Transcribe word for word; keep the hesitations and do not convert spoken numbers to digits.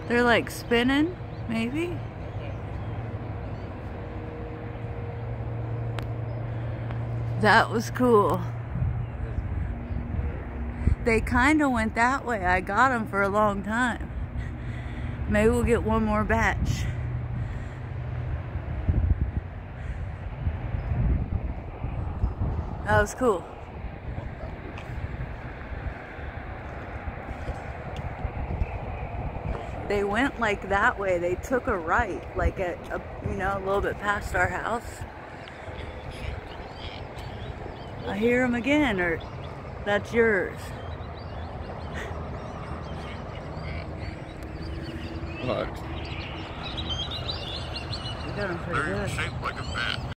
They're like spinning, maybe? That was cool. They kind of went that way. I got them for a long time. Maybe we'll get one more batch. That was cool. They went like that way. They took a right, like a, a you know, a little bit past our house. I hear them again, or that's yours. What? You got them pretty good. They're shaped like a bat.